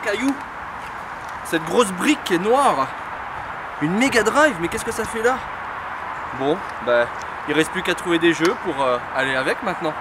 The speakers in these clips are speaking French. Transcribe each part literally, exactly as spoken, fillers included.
caillou. Cette grosse brique qui est noire. Une Mega Drive, mais qu'est-ce que ça fait là? Bon, bah, il reste plus qu'à trouver des jeux pour euh, aller avec maintenant.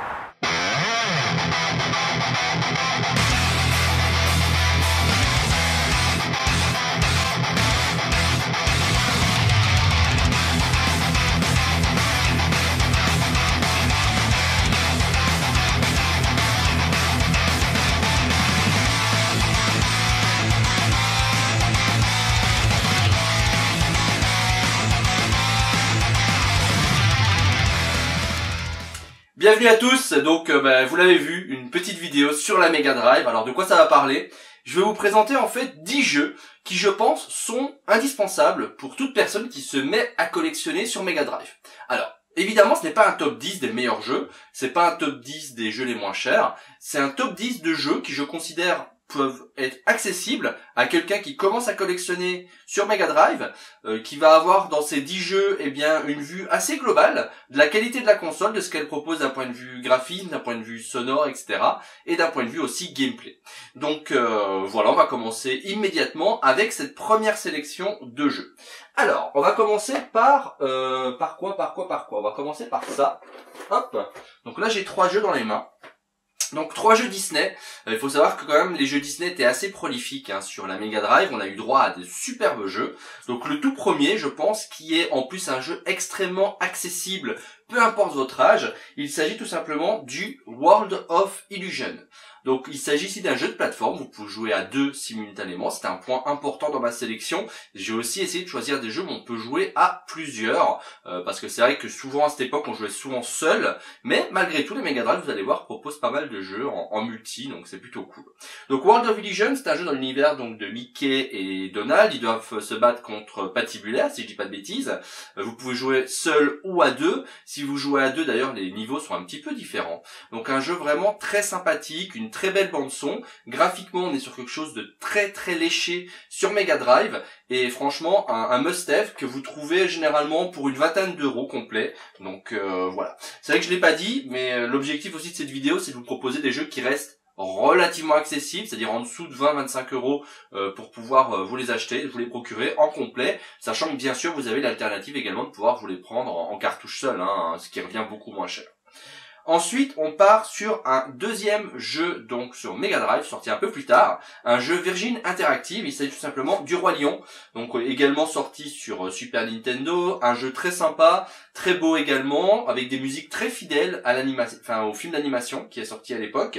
Bienvenue à tous, donc euh, bah, vous l'avez vu, une petite vidéo sur la Mega Drive. Alors de quoi ça va parler? Je vais vous présenter en fait dix jeux qui je pense sont indispensables pour toute personne qui se met à collectionner sur Mega Drive. Alors évidemment ce n'est pas un top dix des meilleurs jeux, c'est pas un top dix des jeux les moins chers, c'est un top dix de jeux qui je considère peuvent être accessibles à quelqu'un qui commence à collectionner sur Mega Drive, euh, qui va avoir dans ces dix jeux eh bien une vue assez globale de la qualité de la console, de ce qu'elle propose d'un point de vue graphisme, d'un point de vue sonore, et cetera, et d'un point de vue aussi gameplay. Donc euh, voilà, on va commencer immédiatement avec cette première sélection de jeux. Alors, on va commencer par euh, par quoi, par quoi, par quoi On va commencer par ça. Hop. Donc là, j'ai trois jeux dans les mains. Donc trois jeux Disney. Il faut savoir que quand même les jeux Disney étaient assez prolifiques hein, sur la Mega Drive. On a eu droit à des superbes jeux. Donc le tout premier, je pense, qui est en plus un jeu extrêmement accessible, peu importe votre âge. Il s'agit tout simplement du World of Illusion. Donc il s'agit ici d'un jeu de plateforme, vous pouvez jouer à deux simultanément, c'est un point important dans ma sélection. J'ai aussi essayé de choisir des jeux où on peut jouer à plusieurs, euh, parce que c'est vrai que souvent à cette époque on jouait souvent seul, mais malgré tout les Mega Drive, vous allez voir, proposent pas mal de jeux en, en multi, donc c'est plutôt cool. Donc World of Illusion, c'est un jeu dans l'univers donc de Mickey et Donald, ils doivent se battre contre Patibulaire, si je dis pas de bêtises. Vous pouvez jouer seul ou à deux, si vous jouez à deux d'ailleurs les niveaux sont un petit peu différents. Donc un jeu vraiment très sympathique, une très belle bande son. Graphiquement, on est sur quelque chose de très très léché sur Mega Drive et franchement un, un must-have que vous trouvez généralement pour une vingtaine d'euros complet. Donc euh, voilà. C'est vrai que je l'ai pas dit, mais l'objectif aussi de cette vidéo, c'est de vous proposer des jeux qui restent relativement accessibles, c'est-à-dire en dessous de vingt à vingt-cinq euros euh, pour pouvoir euh, vous les acheter, vous les procurer en complet, sachant que bien sûr vous avez l'alternative également de pouvoir vous les prendre en, en cartouche seule, hein, ce qui revient beaucoup moins cher. Ensuite, on part sur un deuxième jeu, donc sur Mega Drive, sorti un peu plus tard, un jeu Virgin Interactive, il s'agit tout simplement du Roi Lion, donc euh, également sorti sur euh, Super Nintendo, un jeu très sympa, très beau également, avec des musiques très fidèles à l'animation, enfin au film d'animation qui est sorti à l'époque.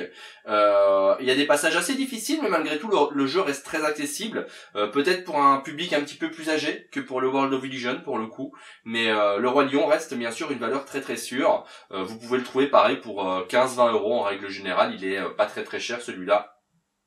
Euh, il y a des passages assez difficiles, mais malgré tout le, le jeu reste très accessible, euh, peut-être pour un public un petit peu plus âgé que pour le World of Illusion pour le coup, mais euh, le Roi Lion reste bien sûr une valeur très très sûre. Euh, vous pouvez le trouver pareil pour euh, quinze à vingt euros en règle générale, il est euh, pas très très cher celui-là.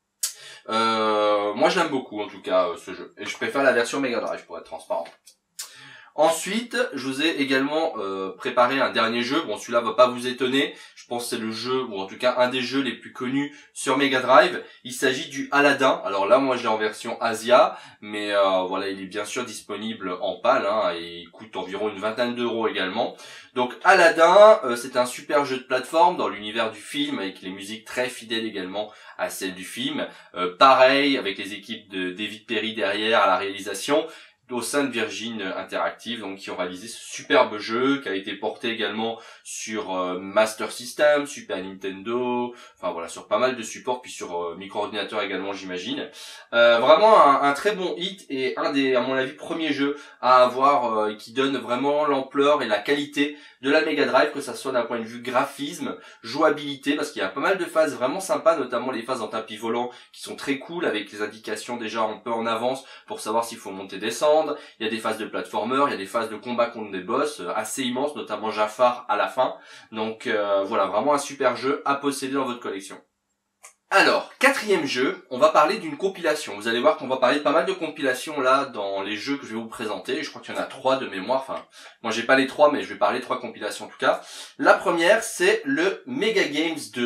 Euh, moi je l'aime beaucoup en tout cas euh, ce jeu, et je préfère la version Mega Drive pour être transparent. Ensuite, je vous ai également euh, préparé un dernier jeu. Bon, celui-là va pas vous étonner. Je pense que c'est le jeu, ou en tout cas un des jeux les plus connus sur Mega Drive. Il s'agit du Aladdin. Alors là, moi, je l'ai en version Asia, mais euh, voilà, il est bien sûr disponible en PAL. Hein, et il coûte environ une vingtaine d'euros également. Donc Aladdin, euh, c'est un super jeu de plateforme dans l'univers du film, avec les musiques très fidèles également à celles du film. Euh, pareil, avec les équipes de David Perry derrière à la réalisation, au sein de Virgin Interactive, donc qui ont réalisé ce superbe jeu qui a été porté également sur euh, Master System, Super Nintendo, enfin voilà, sur pas mal de supports, puis sur euh, micro-ordinateur également j'imagine. Euh, vraiment un, un très bon hit et un des, à mon avis, premiers jeux à avoir euh, qui donne vraiment l'ampleur et la qualité de la Mega Drive, que ça soit d'un point de vue graphisme, jouabilité, parce qu'il y a pas mal de phases vraiment sympas, notamment les phases en tapis volant qui sont très cool, avec les indications déjà un peu en avance pour savoir s'il faut monter, descendre. Il y a des phases de platformer, il y a des phases de combat contre des boss euh, assez immenses, notamment Jafar à la fin. Donc euh, voilà, vraiment un super jeu à posséder dans votre collection. Alors, quatrième jeu, on va parler d'une compilation. Vous allez voir qu'on va parler de pas mal de compilations là dans les jeux que je vais vous présenter. Je crois qu'il y en a trois de mémoire. Enfin, moi j'ai pas les trois, mais je vais parler de trois compilations en tout cas. La première, c'est le Mega Games deux.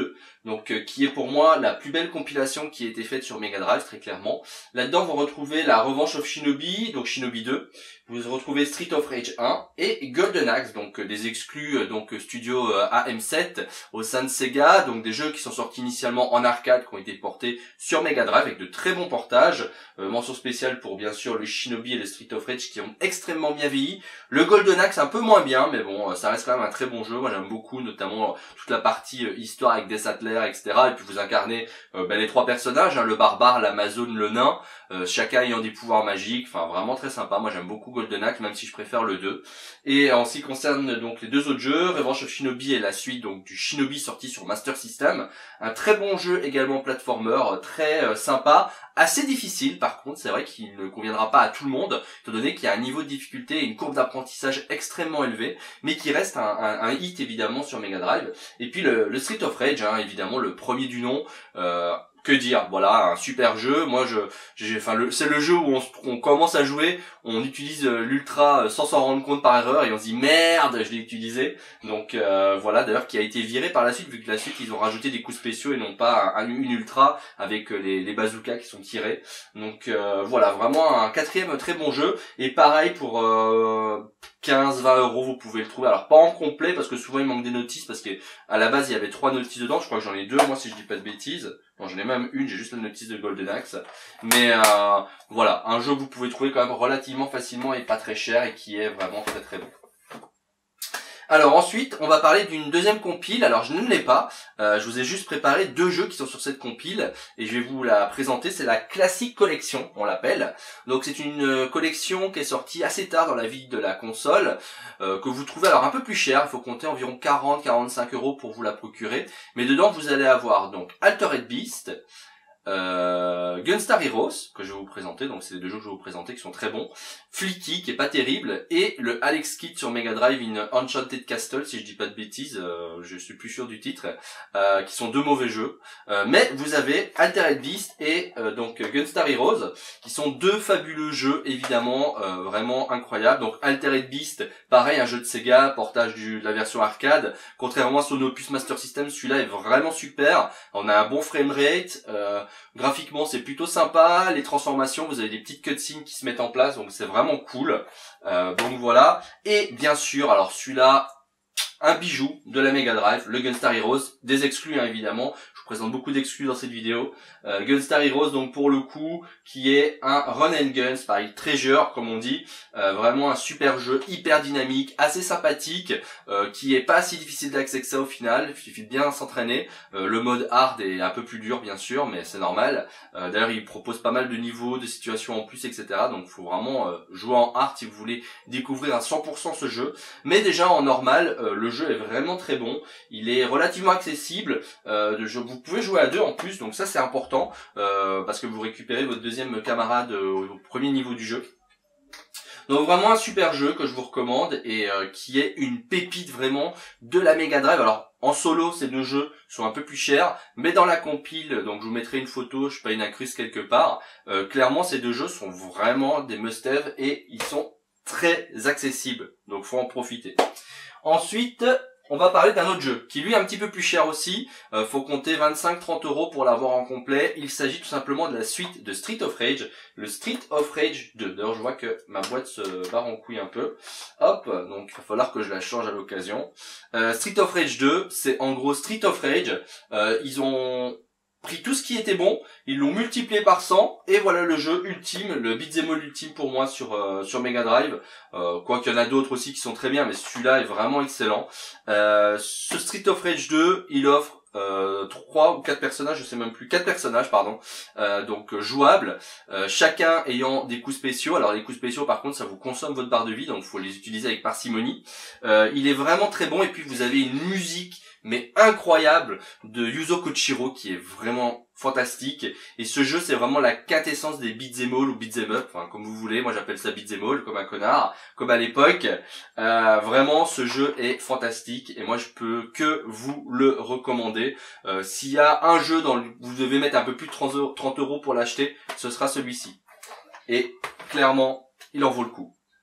donc euh, qui est pour moi la plus belle compilation qui a été faite sur Mega Drive, très clairement. Là-dedans, vous retrouvez la Revenge of Shinobi, donc Shinobi deux. Vous retrouvez Street of Rage un et Golden Axe, donc euh, des exclus euh, donc studio euh, A M sept au sein de Sega, donc des jeux qui sont sortis initialement en arcade, qui ont été portés sur Mega Drive avec de très bons portages. Euh, mention spéciale pour bien sûr le Shinobi et le Street of Rage qui ont extrêmement bien vieilli. Le Golden Axe un peu moins bien, mais bon, euh, ça reste quand même un très bon jeu. Moi j'aime beaucoup, notamment euh, toute la partie euh, histoire avec des Sattler, et cetera. Et puis vous incarnez euh, ben, les trois personnages, hein, le barbare, l'Amazone, le nain, euh, chacun ayant des pouvoirs magiques. Enfin vraiment très sympa. Moi j'aime beaucoup Golden Axe, même si je préfère le deux. Et en ce qui concerne donc les deux autres jeux, Revenge of Shinobi est la suite donc du Shinobi sorti sur Master System. Un très bon jeu également platformer, très euh, sympa, assez difficile par contre, c'est vrai qu'il ne conviendra pas à tout le monde, étant donné qu'il y a un niveau de difficulté et une courbe d'apprentissage extrêmement élevée, mais qui reste un, un, un hit évidemment sur Mega Drive. Et puis le, le Street of Rage, hein, évidemment le premier du nom, euh, que dire, voilà, un super jeu. Moi, je, j'ai, enfin, le, c'est le jeu où on, on commence à jouer, on utilise euh, l'ultra euh, sans s'en rendre compte par erreur et on se dit merde, je l'ai utilisé. Donc euh, voilà, d'ailleurs, qui a été viré par la suite, vu que la suite ils ont rajouté des coups spéciaux et non pas un, une ultra avec euh, les, les bazookas qui sont tirés. Donc euh, voilà, vraiment un quatrième très bon jeu. Et pareil pour euh, quinze vingt euros, vous pouvez le trouver. Alors pas en complet parce que souvent il manque des notices, parce que à la base il y avait trois notices dedans. Je crois que j'en ai deux, moi, si je dis pas de bêtises. Bon, j'en ai même une, j'ai juste la notice de Golden Axe. Mais euh, voilà, un jeu que vous pouvez trouver quand même relativement facilement et pas très cher et qui est vraiment très très bon. Alors ensuite, on va parler d'une deuxième compile. Alors je ne l'ai pas, euh, je vous ai juste préparé deux jeux qui sont sur cette compile et je vais vous la présenter. C'est la Classic Collection, on l'appelle. Donc c'est une collection qui est sortie assez tard dans la vie de la console, euh, que vous trouvez alors un peu plus cher. Il faut compter environ quarante à quarante-cinq euros pour vous la procurer. Mais dedans vous allez avoir donc Altered Beast, Euh, Gunstar Heroes que je vais vous présenter, donc c'est les deux jeux que je vais vous présenter qui sont très bons, Flicky qui est pas terrible, et le Alex Kidd sur Mega Drive in Enchanted Castle, si je dis pas de bêtises, euh, je suis plus sûr du titre, euh, qui sont deux mauvais jeux, euh, mais vous avez Altered Beast et euh, donc Gunstar Heroes qui sont deux fabuleux jeux évidemment, euh, vraiment incroyables. Donc Altered Beast, pareil, un jeu de Sega, portage du, de la version arcade, contrairement à son opus Master System, celui-là est vraiment super, on a un bon framerate, euh, graphiquement c'est plutôt sympa, les transformations, vous avez des petites cutscenes qui se mettent en place, donc c'est vraiment cool. Euh, donc voilà, et bien sûr, alors celui-là, un bijou de la Mega Drive, le Gunstar Heroes, des exclus hein, évidemment, je vous présente beaucoup d'exclus dans cette vidéo. Euh, Gunstar Heroes donc pour le coup, qui est un run and guns, pareil, treasure comme on dit, euh, vraiment un super jeu, hyper dynamique, assez sympathique, euh, qui est pas si difficile d'accès que ça au final, il suffit de bien s'entraîner. Euh, le mode hard est un peu plus dur bien sûr, mais c'est normal. Euh, d'ailleurs il propose pas mal de niveaux, de situations en plus, et cetera. Donc faut vraiment euh, jouer en hard si vous voulez découvrir à cent pour cent ce jeu. Mais déjà en normal, euh, le jeu est vraiment très bon, il est relativement accessible, euh, de jeu, vous pouvez jouer à deux en plus, donc ça c'est important, euh, parce que vous récupérez votre deuxième camarade euh, au premier niveau du jeu. Donc vraiment un super jeu que je vous recommande et euh, qui est une pépite vraiment de la Mega Drive. Alors en solo ces deux jeux sont un peu plus chers, mais dans la compile, donc je vous mettrai une photo, je paye une incruste quelque part, euh, clairement ces deux jeux sont vraiment des must-have et ils sont très accessibles, donc faut en profiter. Ensuite, on va parler d'un autre jeu, qui lui est un petit peu plus cher aussi, euh, faut compter vingt-cinq à trente euros pour l'avoir en complet. Il s'agit tout simplement de la suite de Street of Rage, le Street of Rage deux. D'ailleurs, je vois que ma boîte se barre en couille un peu. Hop, donc il va falloir que je la change à l'occasion. Euh, Street of Rage deux, c'est en gros Street of Rage, euh, ils ont pris tout ce qui était bon, ils l'ont multiplié par cent, et voilà le jeu ultime, le beat'em all ultime pour moi sur euh, sur Mega Drive. Euh, quoi qu'il y en a d'autres aussi qui sont très bien, mais celui-là est vraiment excellent. Euh, ce Street of Rage deux, il offre euh, trois ou quatre personnages, je sais même plus, quatre personnages pardon, euh, donc euh, jouables, euh, chacun ayant des coups spéciaux. Alors les coups spéciaux par contre ça vous consomme votre barre de vie, donc faut les utiliser avec parcimonie. Euh, il est vraiment très bon, et puis vous avez une musique mais incroyable de Yuzo Koshiro qui est vraiment fantastique, et ce jeu c'est vraiment la quintessence des beat'em all ou beat'em up, enfin comme vous voulez, moi j'appelle ça beat'em all comme un connard, comme à l'époque. Euh, vraiment ce jeu est fantastique et moi je peux que vous le recommander. Euh, s'il y a un jeu dans le, vous devez mettre un peu plus de trente euros pour l'acheter, ce sera celui-ci, et clairement il en vaut le coup.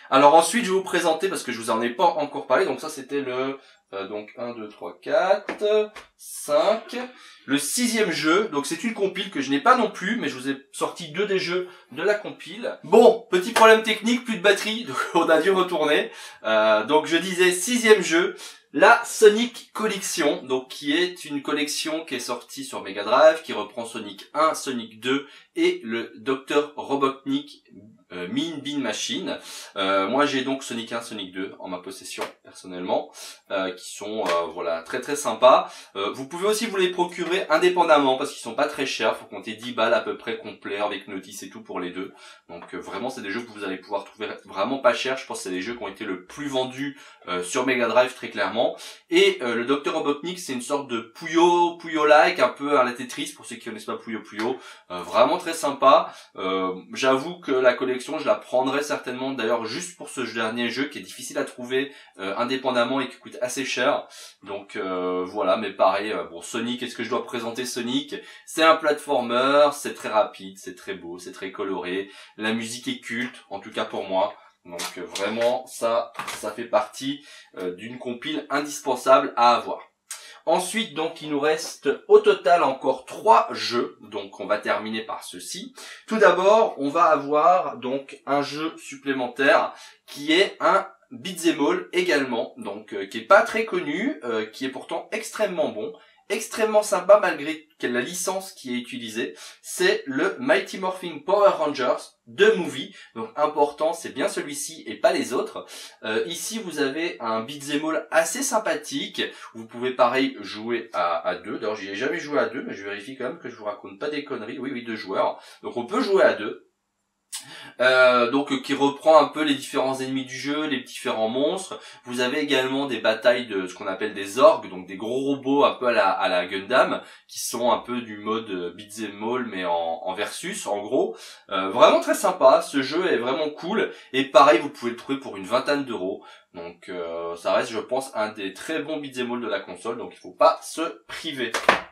Alors ensuite, je vais vous présenter, parce que je vous en ai pas encore parlé, donc ça c'était le euh, donc un, deux, trois, quatre, cinq, le sixième jeu. Donc c'est une compile que je n'ai pas non plus, mais je vous ai sorti deux des jeux de la compile. Bon, petit problème technique, plus de batterie, donc on a dû retourner. Euh, donc je disais sixième jeu, la Sonic Collection, donc qui est une collection qui est sortie sur Mega Drive, qui reprend Sonic un, Sonic deux et le docteur Robotnik euh, Mean Bean Machine. Euh, moi j'ai donc Sonic un, Sonic deux en ma possession personnellement, euh, qui sont euh, voilà très très sympas. Euh, vous pouvez aussi vous les procurer indépendamment parce qu'ils sont pas très chers, faut compter dix balles à peu près complet avec notice et tout pour les deux. Donc euh, vraiment c'est des jeux que vous allez pouvoir trouver vraiment pas cher. Je pense que c'est les jeux qui ont été le plus vendus euh, sur Mega Drive très clairement. Et euh, le docteur Robotnik c'est une sorte de Puyo Puyo-like, un peu à la Tetris pour ceux qui connaissent pas Puyo Puyo. Euh, vraiment très sympa. Euh, j'avoue que la collection je la prendrai certainement d'ailleurs juste pour ce dernier jeu qui est difficile à trouver euh, indépendamment et qui coûte assez cher. Donc euh, voilà, mais pareil, euh, bon Sonic, est-ce que je dois présenter Sonic? C'est un platformer, c'est très rapide, c'est très beau, c'est très coloré, la musique est culte, en tout cas pour moi. Donc euh, vraiment ça, ça fait partie euh, d'une compile indispensable à avoir. Ensuite, donc, il nous reste au total encore trois jeux. Donc, on va terminer par ceci. Tout d'abord, on va avoir donc un jeu supplémentaire qui est un beat'em all également, donc euh, qui est pas très connu, euh, qui est pourtant extrêmement bon, extrêmement sympa malgré la licence qui est utilisée. C'est le Mighty Morphin Power Rangers de Movie. Donc important, c'est bien celui-ci et pas les autres. Euh, ici, vous avez un beat'em all assez sympathique. Vous pouvez pareil jouer à, à deux. D'ailleurs, j'y ai jamais joué à deux, mais je vérifie quand même que je vous raconte pas des conneries. Oui, oui, deux joueurs. Donc on peut jouer à deux. Euh, donc euh, qui reprend un peu les différents ennemis du jeu, les différents monstres. Vous avez également des batailles de ce qu'on appelle des orgues, donc des gros robots un peu à la, à la Gundam, qui sont un peu du mode beat'em all mais en, en versus en gros. Euh, vraiment très sympa, ce jeu est vraiment cool et pareil vous pouvez le trouver pour une vingtaine d'euros. Donc euh, ça reste je pense un des très bons beat'em all de la console, donc il faut pas se priver.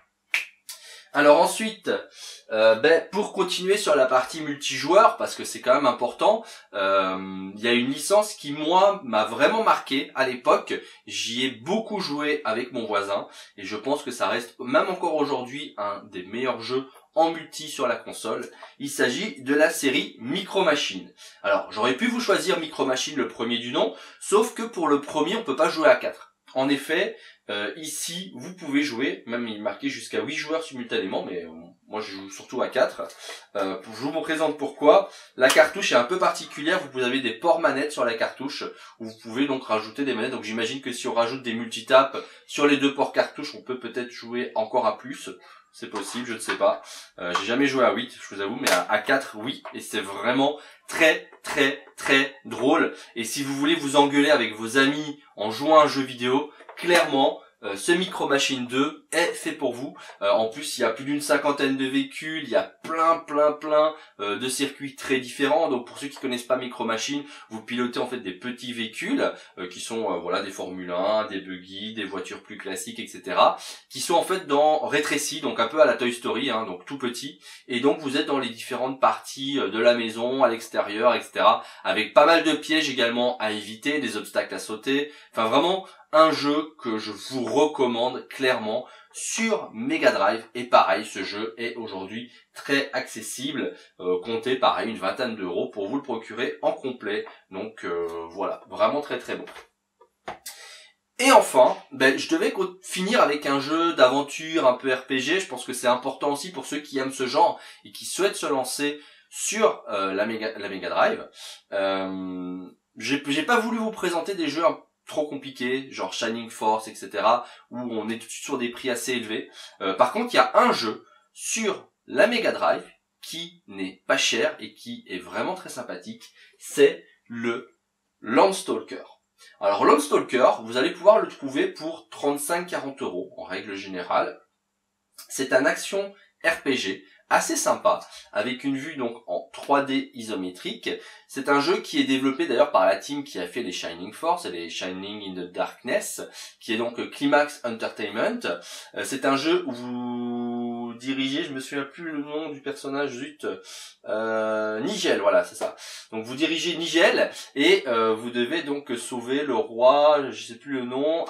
Alors ensuite, euh, ben, pour continuer sur la partie multijoueur, parce que c'est quand même important, euh, il y a une licence qui, moi, m'a vraiment marqué à l'époque. J'y ai beaucoup joué avec mon voisin, et je pense que ça reste, même encore aujourd'hui, un des meilleurs jeux en multi sur la console. Il s'agit de la série Micro Machines. Alors, j'aurais pu vous choisir Micro Machines, le premier du nom, sauf que pour le premier, on peut pas jouer à quatre. En effet, euh, ici, vous pouvez jouer, même il est marqué jusqu'à huit joueurs simultanément, mais euh, moi je joue surtout à quatre. Euh, je vous présente pourquoi. La cartouche est un peu particulière, vous avez des ports manettes sur la cartouche, où vous pouvez donc rajouter des manettes. Donc j'imagine que si on rajoute des multitapes sur les deux ports cartouches, on peut peut-être jouer encore à plus. C'est possible, je ne sais pas. Euh, j'ai jamais joué à huit, je vous avoue, mais à, à quatre, oui. Et c'est vraiment très, très, très drôle. Et si vous voulez vous engueuler avec vos amis en jouant à un jeu vidéo, clairement, euh, ce Micro Machines deux est fait pour vous. Euh, en plus, il y a plus d'une cinquantaine de véhicules, il y a plein, plein, plein euh, de circuits très différents. Donc, pour ceux qui connaissent pas Micro Machines, vous pilotez en fait des petits véhicules euh, qui sont euh, voilà des Formule un, des buggy, des voitures plus classiques, et cetera. Qui sont en fait dans rétrécis, donc un peu à la Toy Story, hein, donc tout petit. Et donc, vous êtes dans les différentes parties de la maison, à l'extérieur, et cetera. Avec pas mal de pièges également à éviter, des obstacles à sauter. Enfin, vraiment un jeu que je vous recommande clairement sur Mega Drive. Et pareil, ce jeu est aujourd'hui très accessible. Euh, comptez pareil une vingtaine d'euros pour vous le procurer en complet. Donc euh, voilà, vraiment très très bon. Et enfin, ben, je devais finir avec un jeu d'aventure un peu R P G. Je pense que c'est important aussi pour ceux qui aiment ce genre et qui souhaitent se lancer sur euh, la, Mega, la Mega Drive. Euh, j'ai, j'ai pas voulu vous présenter des jeux un trop compliqué, genre Shining Force, et cetera, où on est tout de suite sur des prix assez élevés. Euh, par contre, il y a un jeu sur la Mega Drive qui n'est pas cher et qui est vraiment très sympathique, c'est le Landstalker. Alors Landstalker, vous allez pouvoir le trouver pour trente-cinq à quarante euros en règle générale. C'est un action R P G assez sympa, avec une vue donc en trois D isométrique. C'est un jeu qui est développé d'ailleurs par la team qui a fait les Shining Force et les Shining in the Darkness, qui est donc Climax Entertainment. C'est un jeu où vous vous dirigez, je me souviens plus le nom du personnage, zut, euh, Nigel, voilà, c'est ça. Donc vous dirigez Nigel et euh, vous devez donc sauver le roi, je sais plus le nom,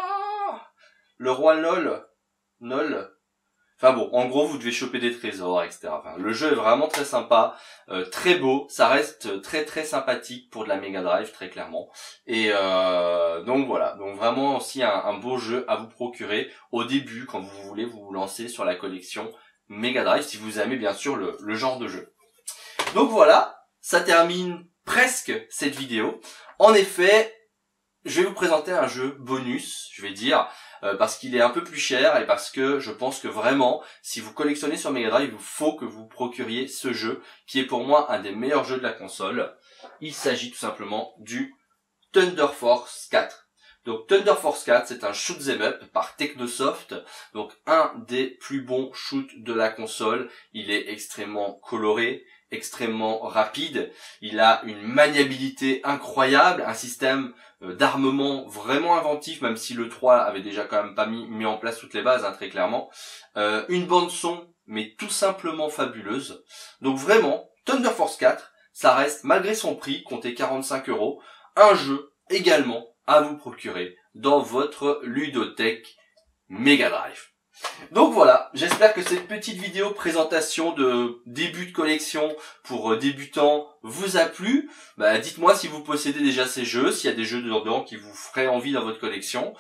ah, le roi Nol, Nol. Enfin bon, en gros, vous devez choper des trésors, et cetera. Enfin, le jeu est vraiment très sympa, euh, très beau, ça reste très très sympathique pour de la Mega Drive, très clairement. Et euh, donc voilà, donc vraiment aussi un, un beau jeu à vous procurer au début, quand vous voulez vous lancer sur la collection Mega Drive, si vous aimez bien sûr le, le genre de jeu. Donc voilà, ça termine presque cette vidéo. En effet, je vais vous présenter un jeu bonus, je vais dire, euh, parce qu'il est un peu plus cher et parce que je pense que vraiment, si vous collectionnez sur Mega Drive, il faut que vous procuriez ce jeu, qui est pour moi un des meilleurs jeux de la console. Il s'agit tout simplement du Thunder Force quatre. Donc Thunder Force quatre, c'est un shoot 'em up par Technosoft, donc un des plus bons shoots de la console. Il est extrêmement coloré, extrêmement rapide, il a une maniabilité incroyable, un système d'armement vraiment inventif, même si le trois avait déjà quand même pas mis, mis en place toutes les bases, hein, très clairement. Euh, une bande son, mais tout simplement fabuleuse. Donc vraiment, Thunder Force quatre, ça reste, malgré son prix, compté quarante-cinq euros, un jeu également à vous procurer dans votre ludothèque Mega Drive. Donc voilà, j'espère que cette petite vidéo présentation de début de collection pour débutants vous a plu. Bah, dites-moi si vous possédez déjà ces jeux, s'il y a des jeux dedans qui vous feraient envie dans votre collection,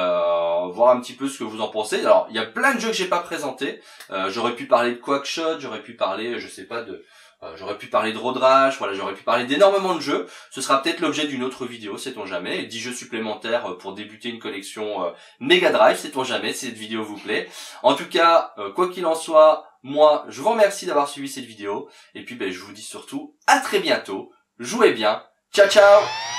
euh, voir un petit peu ce que vous en pensez. Alors, il y a plein de jeux que j'ai pas présentés. Euh, j'aurais pu parler de Quackshot, j'aurais pu parler, je sais pas, de... Euh, j'aurais pu parler de Road Rash, voilà, j'aurais pu parler d'énormément de jeux. Ce sera peut-être l'objet d'une autre vidéo, sait-on jamais. dix jeux supplémentaires pour débuter une collection euh, Mega Drive, sait-on jamais si cette vidéo vous plaît. En tout cas, euh, quoi qu'il en soit, moi, je vous remercie d'avoir suivi cette vidéo. Et puis, ben, je vous dis surtout à très bientôt. Jouez bien. Ciao, ciao!